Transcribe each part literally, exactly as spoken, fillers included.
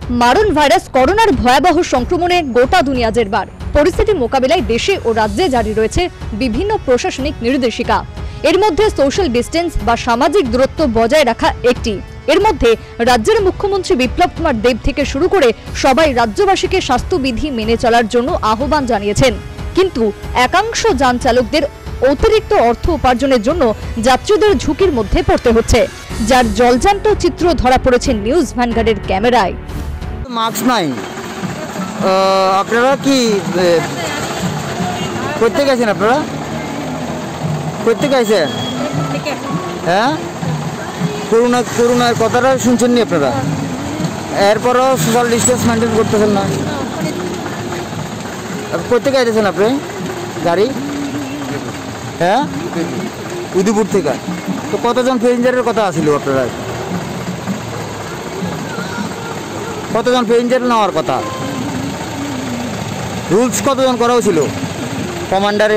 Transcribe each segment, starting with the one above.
মারণ ভাইরাস করোনার ভয়াবহ সংক্রমণে গোটা দুনিয়া জেরবার। পরিস্থিতি মোকাবিলায় দেশে ও রাজ্যে জারি রয়েছে বিভিন্ন প্রশাসনিক নির্দেশিকা। এর মধ্যে সোশ্যাল ডিস্টেন্স বা সামাজিক দূরত্ব বজায় রাখা একটি। এর মধ্যে রাজ্যের মুখ্যমন্ত্রী বিপ্লব কুমার দেব থেকে শুরু করে সবাই রাজ্যবাসীকে স্বাস্থ্যবিধি মেনে চলার জন্য আহ্বান জানিয়েছেন। কিন্তু একাংশ যান চালকদের অতিরিক্ত অর্থ উপার্জনের জন্য যাত্রীদের ঝুঁকির মধ্যে পড়তে হচ্ছে, যার জলজান্ত চিত্র ধরা পড়েছে নিউজ ভ্যানগার্ডের ক্যামেরায়। মাস্ক নাই, আপনারা কি করতে গেছেন? আপনারা করতে গেছেন? হ্যাঁ, করোনা করোনার কথাটা শুনছেন নি আপনারা? এরপরও সোশ্যাল ডিস্টেন্স মেনটেন করতেছেন না। করতে গেছেন আপনি গাড়ি? হ্যাঁ, উদয়পুর থেকে। তো কতজন প্যাসেঞ্জারের কথা আছিল আপনারা? কতজন প্যাসেঞ্জার নেওয়ার কথা? রুলস কতজন করা হয়েছিল কমান্ডারে?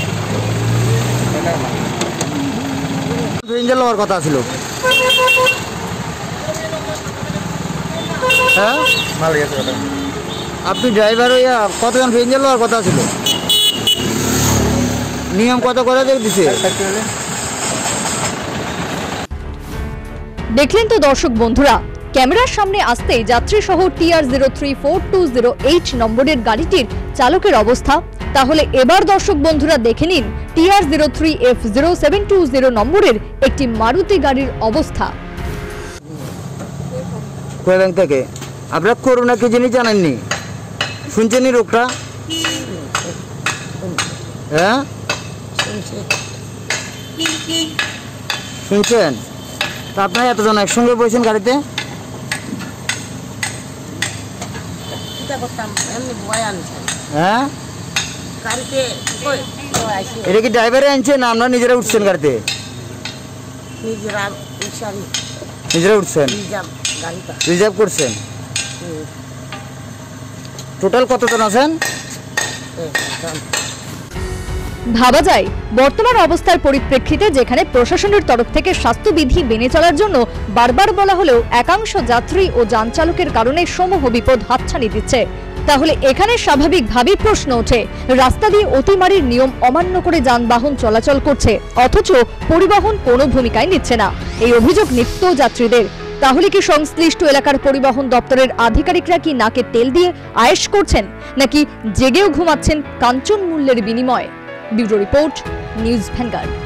প্যাসেঞ্জার নেওয়ার কথা ছিল। হ্যাঁ, আপনি ড্রাইভার হইয়া কতজন প্যাসেঞ্জার নেওয়ার কথা ছিল? নিয়ম কত করে দিচ্ছে? দেখলেন তো দর্শক বন্ধুরা, ক্যামেরার সামনে আসতেই যাত্রী সহ TR zero three four two zero eight নম্বরের গাড়িটির চালকের অবস্থা। তাহলে এবার দর্শক বন্ধুরা দেখে নিন TR zero three F zero seven two zero নম্বরের একটি মারুতি গাড়ির অবস্থা। থেকে আপনারা করোনা কি জিনিস জানেননি? শুনছেনই রোগটা? হ্যাঁ, শুনছেন? তা আপনারা এতজন একসঙ্গে বসেছেন গাড়িতে? হ্যাঁ, এটা কি ড্রাইভারে আনছে না আপনারা নিজেরা উঠছেন গাড়িতে? নিজেরা উঠছেন, রিজার্ভ করছেন। টোটাল কতজন আছেন? ভাবা যায় বর্তমান অবস্থার পরিপ্রেক্ষিতে যেখানে প্রশাসনের তরফ থেকে স্বাস্থ্যবিধি মেনে চলার জন্য বারবার বলা হলেও একাংশ যাত্রী ও যান চালকের কারণে সমূহ বিপদ হাতছানি দিচ্ছে, তাহলে এখানে স্বাভাবিকভাবেই প্রশ্ন ওঠে, রাস্তা দিয়ে অতিমারির নিয়ম অমান্য করে যানবাহন চলাচল করছে অথচ পরিবহন কোনো ভূমিকায় নিচ্ছে না। এই অভিযোগ নিত্য যাত্রীদের। তাহলে কি সংশ্লিষ্ট এলাকার পরিবহন দপ্তরের আধিকারিকরা কি নাকে তেল দিয়ে আয়েশ করছেন, নাকি জেগেও ঘুমাচ্ছেন কাঞ্চন মূল্যের বিনিময়ে? Bureau report, news vanguard.